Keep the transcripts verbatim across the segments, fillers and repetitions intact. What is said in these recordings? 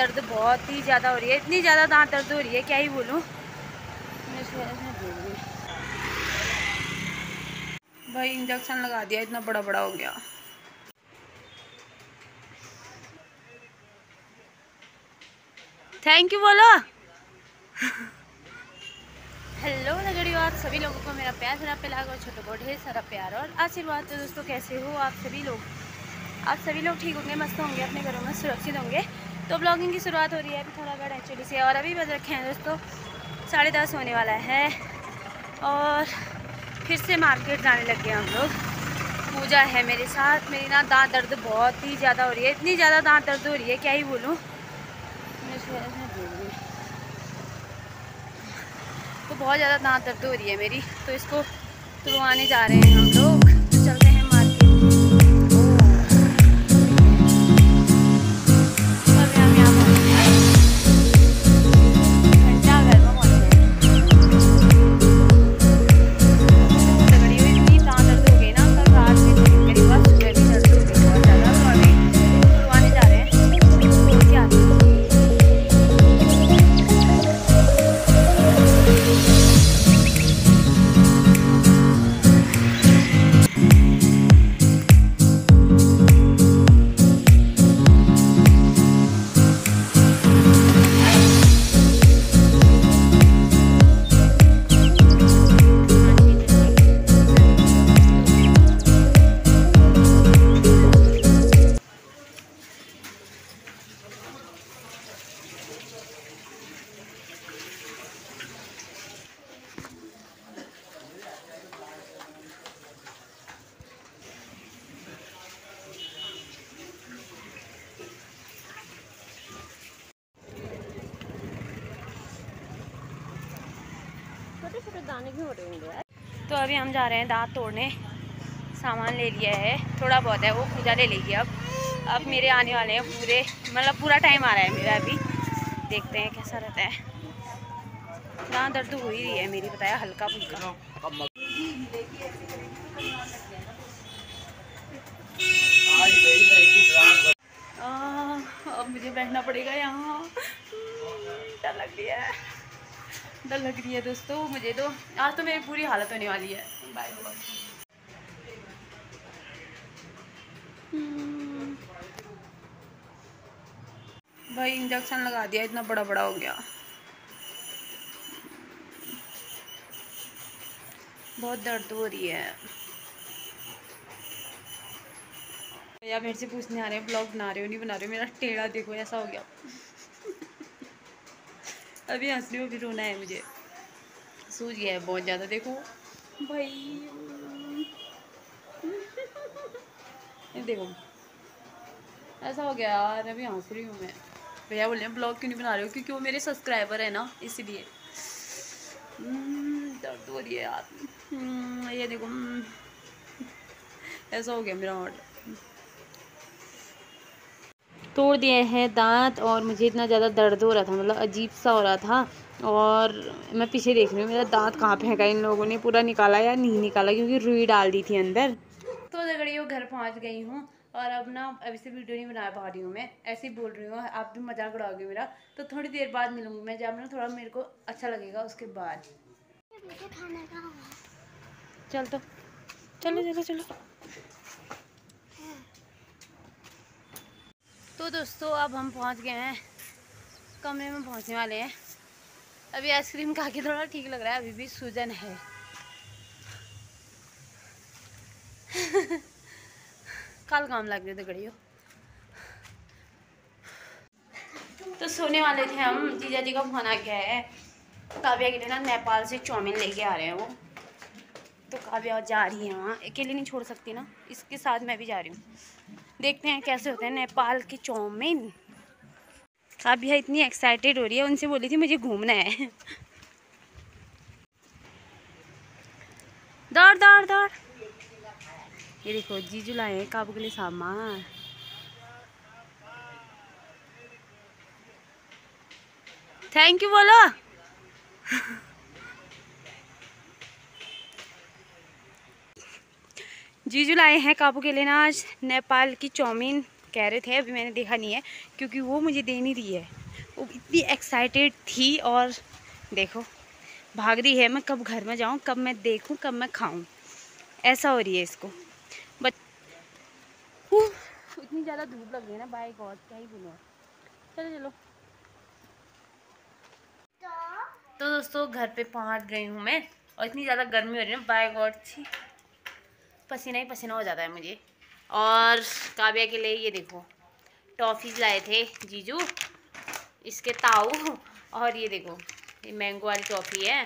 दर्द बहुत ही ज़्यादा हो रही है, इतनी ज़्यादा दांत दर्द हो रही है क्या ही बोलूँ। भाई इंजेक्शन लगा दिया, इतना बड़ा बड़ा हो गया। थैंक यू बोलो। हेलो लगड़ियों, आप सभी लोगों को मेरा प्यार भरा पिलाग और छोटों को ढेर सारा प्यार और आशीर्वाद। तो दोस्तों कैसे हो आप सभी लोग? आप सभी लोग ठीक होंगे, मस्त होंगे, अपने घरों में सुरक्षित होंगे। तो ब्लॉगिंग की शुरुआत हो रही है अभी थोड़ा बड़ा एक्चुअली से, और अभी बज रखे हैं दोस्तों साढ़े दस होने वाला है। और फिर से मार्केट जाने लग गए हम लोग। पूजा है मेरे साथ। मेरी ना दांत दर्द बहुत ही ज़्यादा हो रही है, इतनी ज़्यादा दांत दर्द हो रही है क्या ही बोलूँ। तो बहुत ज़्यादा दांत दर्द हो रही है मेरी, तो इसको तुड़वाने जा रहे हैं हम लोग। तो चलते हैं मार्केट। छोटे छोटे दाने भी हो रहे होंगे। तो अभी हम जा रहे हैं दांत तोड़ने। सामान ले लिया है, थोड़ा बहुत है, वो पूजा ले लेगी। अब अब मेरे आने वाले हैं पूरे, मतलब पूरा टाइम आ रहा है मेरा अभी। देखते हैं कैसा रहता है। दांत दर्द हो ही रही है मेरी, बताया हल्का फुल्का। अब मुझे बैठना पड़ेगा यहाँ। डर लग रही है, डर लग रही है दोस्तों मुझे। तो आज तो मेरी पूरी हालत होने वाली है। Bye bye. भाई इंजेक्शन लगा दिया, इतना बड़ा बड़ा हो गया। बहुत दर्द हो रही है। भैया मेरे से पूछने आ रहे हैं ब्लॉग बना रहे हो नहीं बना रहे हो। मेरा टेढ़ा देखो ऐसा हो गया। अभी हंसने में भी रोना है मुझे, सूझ गया है बहुत ज़्यादा। देखो भाई, ये देखो ऐसा हो गया यार। अभी हंस रही हूँ मैं। भैया बोल रहे हैं ब्लॉग क्यों नहीं बना रहे हो, क्योंकि वो मेरे सब्सक्राइबर है ना, इसीलिए। दर्द हो रही है यार। ये देखो ऐसा हो गया मेरा हार्ट। तोड़ दिए हैं दांत, और मुझे इतना ज़्यादा दर्द हो रहा था, मतलब अजीब सा हो रहा था। और मैं पीछे देख रही हूँ मेरा दांत कहाँ फेंका इन लोगों ने, पूरा निकाला या नहीं निकाला, क्योंकि रुई डाल दी थी अंदर। तो दगड़ियों घर पहुँच गई हूँ, और अब ना अभी से वीडियो नहीं बना पा रही हूँ मैं, ऐसे ही बोल रही हूँ, आप भी मजाक उड़ाओगे मेरा। तो थोड़ी देर बाद मिलूंगी मैं, जब ना थोड़ा मेरे को अच्छा लगेगा उसके बाद। चल तो चलो चलो चलो। तो दोस्तों अब हम पहुंच गए हैं, कमरे में पहुंचने वाले हैं। अभी आइसक्रीम खा के थोड़ा ठीक लग रहा है, अभी भी सूजन है। कल काम लग गए थे गड़ियों। तो सोने वाले थे हम, जीजा जी का फोन आ गया है। काव्या के लिए ना नेपाल से चाउमीन लेके आ रहे हैं वो। तो काव्या जा रही है वहाँ, अकेले नहीं छोड़ सकती ना, इसके साथ मैं भी जा रही हूँ। देखते हैं कैसे होते हैं नेपाल के चाउमीन। काव्या इतनी एक्साइटेड हो रही है, उनसे बोली थी मुझे घूमना है। दौड़ दौड़ दौड़। ये देखो जीजू लाए हैं काबू के लिए सामान। थैंक यू बोलो। जीजू लाए हैं काबू के लिए ना आज नेपाल की चाउमीन। कह रहे थे, अभी मैंने देखा नहीं है क्योंकि वो मुझे दे नहीं रही है। वो इतनी एक्साइटेड थी और देखो भाग रही है, मैं कब घर में जाऊँ, कब मैं देखूँ, कब मैं खाऊँ, ऐसा हो रही है इसको। बट इतनी ज़्यादा धूप लग रही है ना, बाय गॉड क्या ही बोलूँ। चलो चलो तो दोस्तों घर पे पहुंच गई हूँ मैं, और इतनी ज़्यादा गर्मी हो रही है ना, बाय गॉड छी, पसीना ही पसीना हो जाता है मुझे। और काव्या के लिए ये देखो टॉफ़ीज़ लाए थे जीजू, इसके ताऊ, और ये देखो ये मैंगो वाली टॉफ़ी है।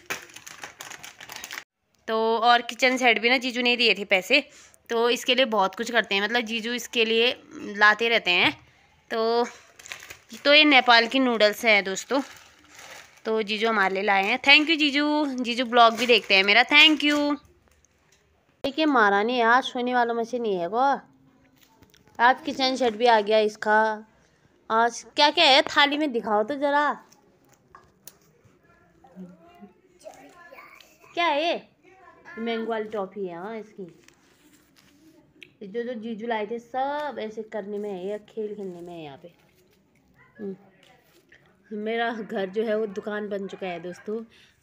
तो और किचन सेट भी ना जीजू ने दिए थे पैसे, तो इसके लिए बहुत कुछ करते हैं, मतलब जीजू इसके लिए लाते रहते हैं। तो तो ये नेपाल की नूडल्स हैं दोस्तों, तो जीजू हमारे लिए लाए हैं। थैंक यू जीजू, जीजू ब्लॉग भी देखते हैं मेरा, थैंक यू। देखिए मारा नहीं आज, सोने वालों में से नहीं है वो। आज किचन सेट भी आ गया इसका। आज क्या क्या है थाली में दिखाओ तो जरा, क्या है ये? मैंगो वाली टॉफी है हाँ इसकी। जो जो जीजू लाए थे सब ऐसे करने में है या खेल खेलने में है यहाँ पे। मेरा घर जो है वो दुकान बन चुका है दोस्तों।